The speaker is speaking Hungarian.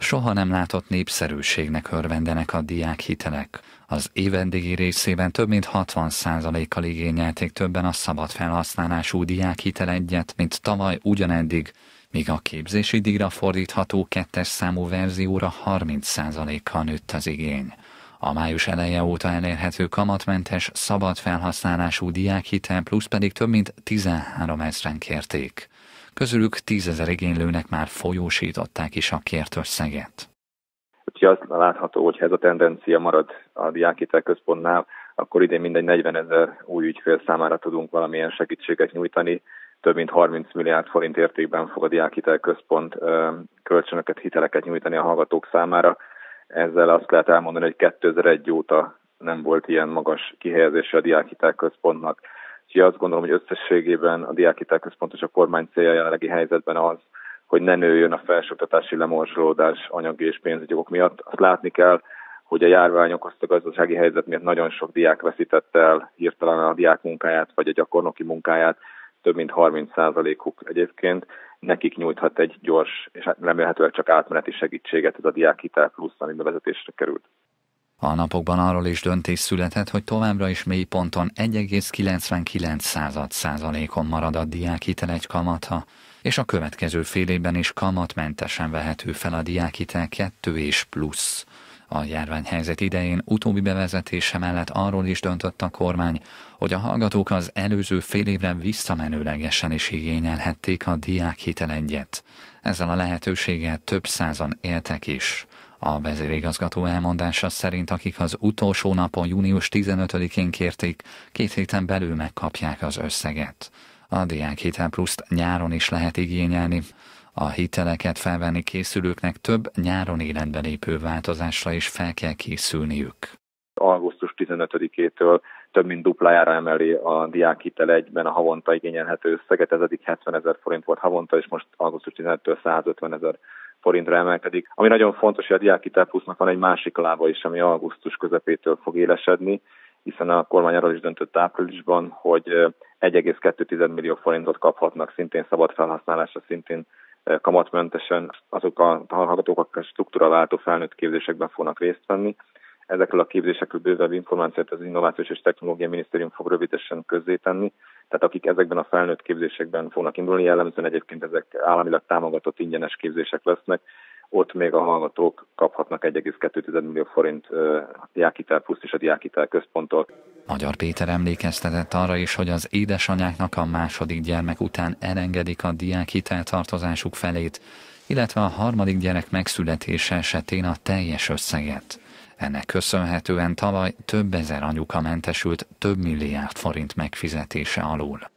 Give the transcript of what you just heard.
Soha nem látott népszerűségnek örvendenek a diákhitelek. Az év eddigi részében több mint 60%-kal igényelték többen a szabad felhasználású diákhitel egyet, mint tavaly ugyaneddig, míg a képzési díjra fordítható 2-es számú verzióra 30%-kal nőtt az igény. A május eleje óta elérhető kamatmentes, szabad felhasználású diákhitel plusz pedig több mint 13 000-en kérték. Közülük 10 000 igénylőnek már folyósították is a kért összeget. Ha azt látható, hogy ez a tendencia marad a diákhitel központnál, akkor idén mindegy 40 000 új ügyfél számára tudunk valamilyen segítséget nyújtani. Több mint 30 milliárd forint értékben fog a diákhitel központ kölcsönöket, hiteleket nyújtani a hallgatók számára. Ezzel azt lehet elmondani, hogy 2001 óta nem volt ilyen magas kihelyezése a diákhitel központnak. Úgyhogy azt gondolom, hogy összességében a diákhitel központ és a kormány célja jelenlegi helyzetben az, hogy ne nőjön a felsőoktatási lemorzsolódás anyagi és pénzügyi okok miatt. Azt látni kell, hogy a járvány okozta gazdasági helyzet miatt nagyon sok diák veszítette el hirtelen a diák munkáját vagy a gyakornoki munkáját, több mint 30%-uk egyébként. Nekik nyújthat egy gyors és remélhetőleg csak átmeneti segítséget ez a diákhitel plusz, ami bevezetésre került. A napokban arról is döntés született, hogy továbbra is mélyponton 1,99%-on marad a diákhitel egy kamata, és a következő fél évben is kamatmentesen vehető fel a diákhitel 2 és plusz. A járványhelyzet idején utóbbi bevezetése mellett arról is döntött a kormány, hogy a hallgatók az előző fél évre visszamenőlegesen is igényelhették a diákhitel egyet. Ezzel a lehetőséggel több százan éltek is. A vezérigazgató elmondása szerint, akik az utolsó napon június 15-én kérték, 2 héten belül megkapják az összeget. A diákhitel pluszt nyáron is lehet igényelni. A hiteleket felvenni készülőknek több nyáron életbe lépő változásra is fel kell készülniük. Augusztus 15-től több mint duplájára emeli a diákhitel egyben a havonta igényelhető összeget, ez eddig 70 000 forint volt havonta, és most augusztus 15-től 150 000 forintra emelkedik. Ami nagyon fontos, hogy a diákhitel plusznak van egy másik lába is, ami augusztus közepétől fog élesedni, hiszen a kormány arról is döntött áprilisban, hogy 1,2 millió forintot kaphatnak szintén szabad felhasználásra, szintén kamatmentesen azok a hallgatók, akik a struktúraváltó felnőtt képzésekben fognak részt venni. Ezekről a képzésekről bővebb információt az Innovációs és Technológiai Minisztérium fog rövidesen közzétenni. Tehát akik ezekben a felnőtt képzésekben fognak indulni, jellemzően egyébként ezek államilag támogatott ingyenes képzések lesznek, ott még a hallgatók kaphatnak 1,2 millió forint diákhitel plusz és a diákhitel központtól. Magyar Péter emlékeztetett arra is, hogy az édesanyáknak a második gyermek után elengedik a diákhitel tartozásuk felét, illetve a harmadik gyerek megszületése esetén a teljes összeget. Ennek köszönhetően tavaly több ezer anyuka mentesült több milliárd forint megfizetése alól.